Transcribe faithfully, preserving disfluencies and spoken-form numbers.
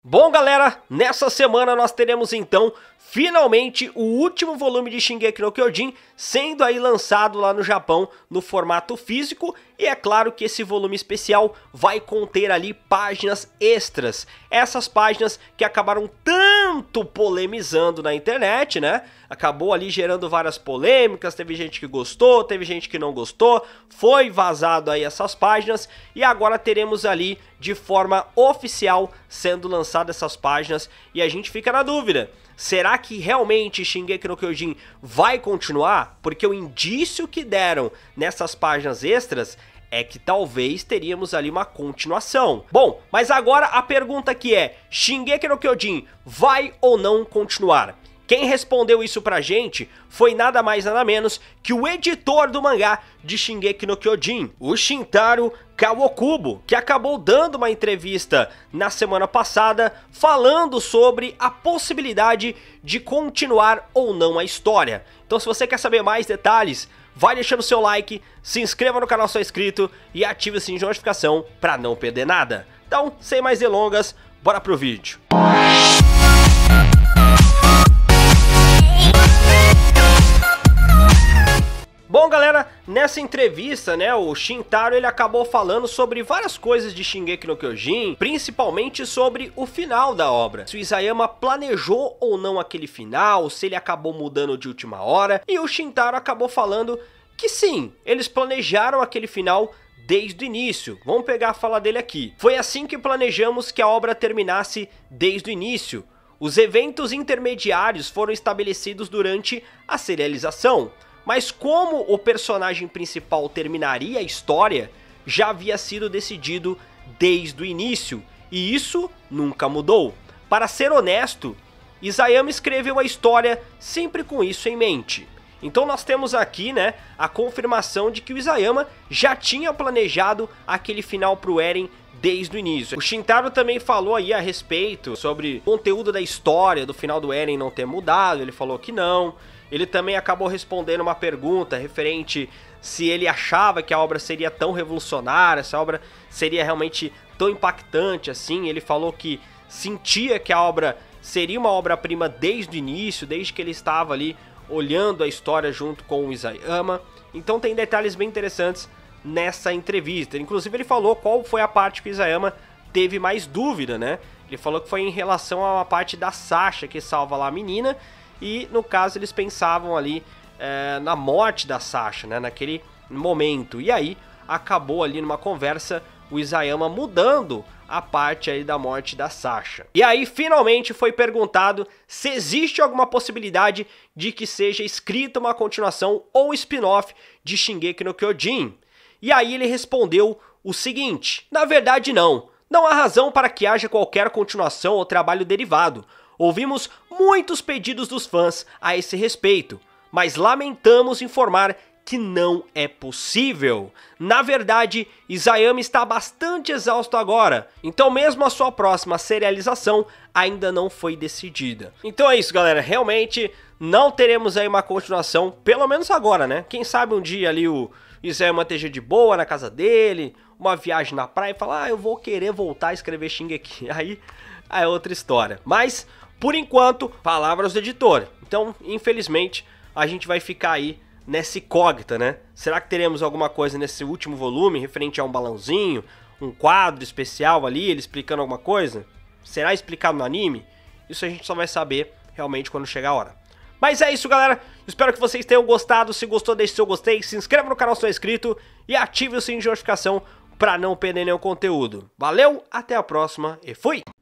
Bom, galera, nessa semana nós teremos então finalmente o último volume de Shingeki no Kyojin sendo aí lançado lá no Japão no formato físico, e é claro que esse volume especial vai conter ali páginas extras, essas páginas que acabaram tanto polemizando na internet, né? Acabou ali gerando várias polêmicas, teve gente que gostou, teve gente que não gostou, foi vazado aí essas páginas e agora teremos ali de forma oficial sendo lançadas essas páginas e a gente fica na dúvida. Será que realmente Shingeki no Kyojin vai continuar? Porque o indício que deram nessas páginas extras é que talvez teríamos ali uma continuação. Bom, mas agora a pergunta que é, Shingeki no Kyojin vai ou não continuar? Quem respondeu isso pra gente foi nada mais nada menos que o editor do mangá de Shingeki no Kyojin, o Shintaro Kawakubo, que acabou dando uma entrevista na semana passada falando sobre a possibilidade de continuar ou não a história. Então se você quer saber mais detalhes, vai deixando seu like, se inscreva no canal se não é inscrito e ative o sininho de notificação para não perder nada. Então, sem mais delongas, bora pro vídeo. Bom, galera, nessa entrevista, né, o Shintaro ele acabou falando sobre várias coisas de Shingeki no Kyojin, principalmente sobre o final da obra. Se o Isayama planejou ou não aquele final, se ele acabou mudando de última hora, e o Shintaro acabou falando que sim, eles planejaram aquele final desde o início. Vamos pegar a fala dele aqui. Foi assim que planejamos que a obra terminasse desde o início. Os eventos intermediários foram estabelecidos durante a serialização. Mas como o personagem principal terminaria a história, já havia sido decidido desde o início, e isso nunca mudou. Para ser honesto, Isayama escreveu a história sempre com isso em mente. Então nós temos aqui, né, a confirmação de que o Isayama já tinha planejado aquele final para o Eren desde o início. O Shintaro também falou aí a respeito sobre o conteúdo da história, do final do Eren não ter mudado, ele falou que não. Ele também acabou respondendo uma pergunta referente se ele achava que a obra seria tão revolucionária, se a obra seria realmente tão impactante assim. Ele falou que sentia que a obra seria uma obra-prima desde o início, desde que ele estava ali olhando a história junto com o Isayama. Então tem detalhes bem interessantes nessa entrevista. Inclusive ele falou qual foi a parte que o Isayama teve mais dúvida, né? Ele falou que foi em relação a uma parte da Sasha que salva lá a menina. E no caso eles pensavam ali é, na morte da Sasha, né, naquele momento. E aí acabou ali numa conversa o Isayama mudando a parte aí da morte da Sasha. E aí finalmente foi perguntado se existe alguma possibilidade de que seja escrita uma continuação ou spin-off de Shingeki no Kyojin. E aí ele respondeu o seguinte: na verdade não, não há razão para que haja qualquer continuação ou trabalho derivado. Ouvimos muitos pedidos dos fãs a esse respeito, mas lamentamos informar que não é possível. Na verdade, Isayama está bastante exausto agora, então mesmo a sua próxima serialização ainda não foi decidida. Então é isso, galera, realmente não teremos aí uma continuação, pelo menos agora, né? Quem sabe um dia ali o Isayama esteja de boa na casa dele, uma viagem na praia e falar, ah, eu vou querer voltar a escrever Shingeki. Aí é outra história. Mas por enquanto, palavras do editor. Então, infelizmente, a gente vai ficar aí nessa incógnita, né? Será que teremos alguma coisa nesse último volume, referente a um balãozinho, um quadro especial ali, ele explicando alguma coisa? Será explicado no anime? Isso a gente só vai saber realmente quando chegar a hora. Mas é isso, galera. Espero que vocês tenham gostado. Se gostou, deixe seu gostei, se inscreva no canal se não é inscrito e ative o sininho de notificação para não perder nenhum conteúdo. Valeu, até a próxima e fui!